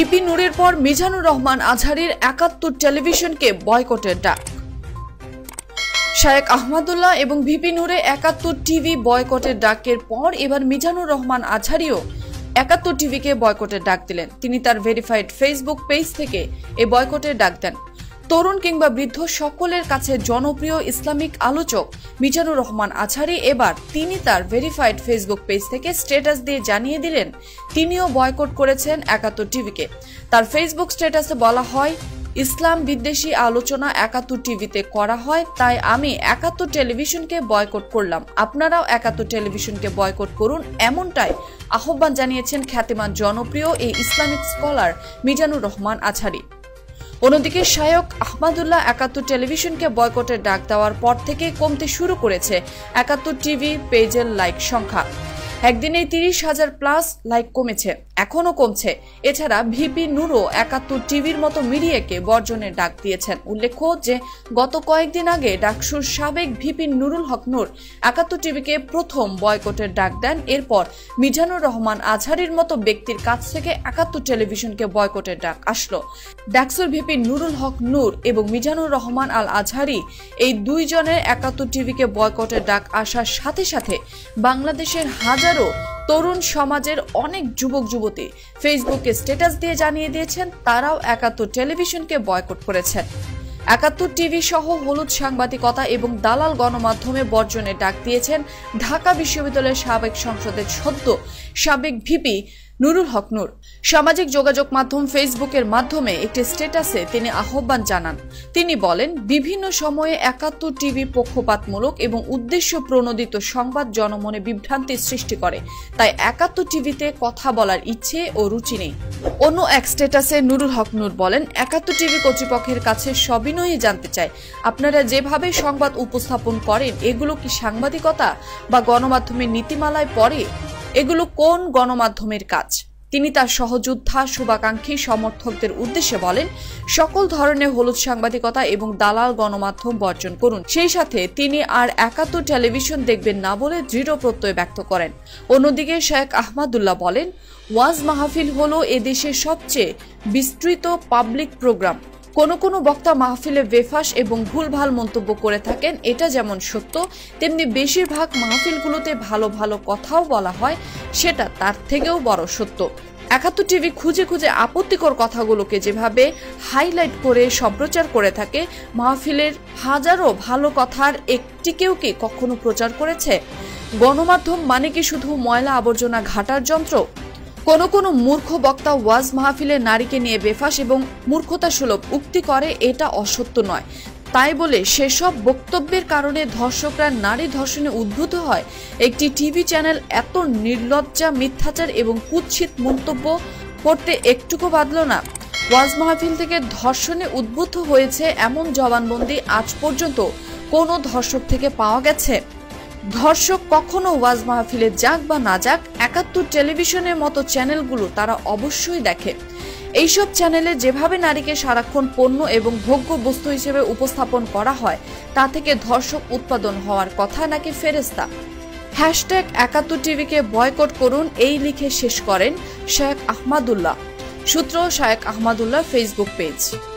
VP নূরের পর মিজানুর রহমান আজহারীর ৭১ টেলিভিশনকে বয়কটের ডাক। শায়েখ আহমদুল্লাহ এবং ভিপি নূরে ৭১ টিভি বয়কটের ডাকের পর এবার মিজানুর রহমান আজহারীও ৭১ টিভিকে বয়কটের ডাক দিলেন। তিনি তার ভেরিফাইড ফেসবুক পেজ থেকে এই বয়কটের ডাক দেন। তরুণ কিংবা বৃদ্ধ সকলের কাছে জনপ্রিয় ইসলামিক আলোচক মিজানুর রহমান আজহারী এবার তিনি তার ভেরিফাইড ফেসবুক পেজ থেকে স্ট্যাটাস দিয়ে জানিয়ে দিলেন তিনিও বয়কট করেছেন ৭১ টিভিকে। তার ফেসবুক স্ট্যাটাসে বলা হয়, ইসলাম বিদ্বেষী আলোচনা ৭১ টিভিতে করা হয়, তাই আমি ৭১ টেলিভিশনকে বয়কট করলাম। আপনারাও ৭১ টেলিভিশনকে বয়কট করুন, এমনটাই আহ্বান জানিয়েছেন খ্যাতিমান জনপ্রিয় এই ইসলামিক স্কলার মিজানুর রহমান আজহারী। অন্যদিকে শায়েখ আহমদুল্লাহ ৭১ টেলিভিশনকে বয়কটের ডাক দেওয়ার পর থেকে কমতে শুরু করেছে ৭১ টিভি পেজের লাইক সংখ্যা। একদিনে ৩০,০০০ প্লাস লাইক কমেছে, এখনো কমছে। এছাড়া ভিপি নূরও ৭১ টিভির মতো মিডিয়াকে বর্জনের ডাক দিয়েছেন। উল্লেখ্য যে গত কয়েকদিন আগে ডাকসুর সাবেক ভিপি নুরুল হক নূর ৭১ টিভিকে প্রথম বয়কটের ডাক দেন। এরপর মিজানুর রহমান আজহারীর মতো ব্যক্তির কাছ থেকে ৭১ টেলিভিশনকে বয়কটের ডাক আসলো। ডাকসুর ভিপি নুরুল হক নূর এবং মিজানুর রহমান আল আজহারী এই দুইজনের ৭১ টিভিকে বয়কটের ডাক আসার সাথে সাথে বাংলাদেশের হাজারো তরুণ সমাজের অনেক যুবক যুবতী ফেসবুকে স্ট্যাটাস দিয়ে জানিয়ে দিয়েছেন তারাও ৭১ টেলিভিশনকে বয়কট করেছেন। ৭১ টিভি সহ হলুদ সাংবাদিকতা এবং দালাল গণমাধ্যমে বর্জনের ডাক দিয়েছেন ঢাকা বিশ্ববিদ্যালয়ের সাবেক সংসদের সদ্য সাবেক ভিপি নুরুল হক নূর। সামাজিক যোগাযোগ মাধ্যম ফেসবুকের মাধ্যমে একটি স্ট্যাটাসে তিনি আহ্বান জানান। তিনি বলেন, বিভিন্ন সময়ে ৭১ টিভি পক্ষপাতমূলক এবং উদ্দেশ্য প্রণোদিত সংবাদ জনমনে বিভ্রান্তি সৃষ্টি করে, তাই ৭১ টিভিতে কথা বলার ইচ্ছে ও রুচি নেই। অন্য এক স্ট্যাটাসে নুরুল হক নূর বলেন, ৭১ টিভি কর্তৃপক্ষের কাছে সবিনয়ে জানতে চাই, আপনারা যেভাবে সংবাদ উপস্থাপন করেন এগুলো কি সাংবাদিকতা বা গণমাধ্যমের নীতিমালায় পড়ে? এগুলো কোন গণমাধ্যমের কাজ? তিনি তার সহযোদ্ধা শুভাকাঙ্ক্ষী সমর্থকদের উদ্দেশ্যে বলেন, সকল ধরনের হলুদ সাংবাদিকতা এবং দালাল গণমাধ্যম বর্জন করুন। সেই সাথে তিনি আর ৭১ টেলিভিশন দেখবেন না বলে দৃঢ় প্রত্যয় ব্যক্ত করেন। অন্যদিকে শায়েখ আহমদুল্লাহ বলেন, ওয়াজ মাহফিল হলো এদেশের সবচেয়ে বিস্তৃত পাবলিক প্রোগ্রাম। কোনো বক্তা মাহফিলে বেফাস এবং ভুলভাল মন্তব্য করে থাকেন, এটা যেমন সত্য তেমনি বেশিরভাগ মাহফিলগুলোতে ভালো ভালো কথাও বলা হয়, সেটা তার থেকেও বড় সত্য। ৭১ টিভি খুঁজে খুঁজে আপত্তিকর কথাগুলোকে যেভাবে হাইলাইট করে সম্প্রচার করে থাকে, মাহফিলের হাজারো ভালো কথার একটিকেও কি কখনো প্রচার করেছে? গণমাধ্যম মানে কি শুধু ময়লা আবর্জনা ঘাটার যন্ত্র? কোনো মূর্খ বক্তা ওয়াজ মাহফিলে নারীকে নিয়ে বেফাস এবং মূর্খতাসুলভ উক্তি করে, এটা অসত্য নয়। তাই বলে সেসব বক্তব্যের কারণে ধর্ষকরা নারী ধর্ষণে উদ্বুদ্ধ হয়? একটি টিভি চ্যানেল এত নির্লজ্জা, মিথ্যাচার এবং কুৎসিত মন্তব্য করতে একটুকু বাধল না? ওয়াজ মাহফিল থেকে ধর্ষণে উদ্বুদ্ধ হয়েছে এমন জবানবন্দি আজ পর্যন্ত কোনো ধর্ষক থেকে পাওয়া গেছে? ধর্ষক কখনো ওয়াজ মাহফিলে যাক বা না যাক, ৭১ টেলিভিশনের মতো চ্যানেলগুলো তারা অবশ্যই দেখে। এইসব চ্যানেলে যেভাবে নারীকে সারাক্ষণ পণ্য এবং ভোগ্য বস্তু হিসেবে উপস্থাপন করা হয়, তা থেকে ধর্ষক উৎপাদন হওয়ার কথা নাকি ফেরেস্তা। #৭১ টিভিকে বয়কট করুন এই লিখে শেষ করেন শায়েখ আহমদুল্লাহ। সূত্র শায়েখ আহমদুল্লাহ ফেসবুক পেজ।